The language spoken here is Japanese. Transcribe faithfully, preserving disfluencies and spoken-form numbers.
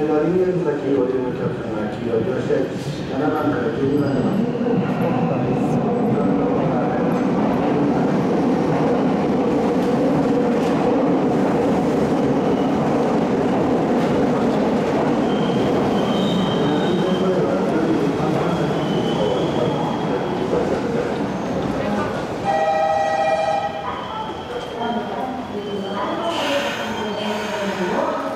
えー、ラリンゲンザキーをおキャプテンが黄色いらっしゃい。ななばんからじゅうにばんの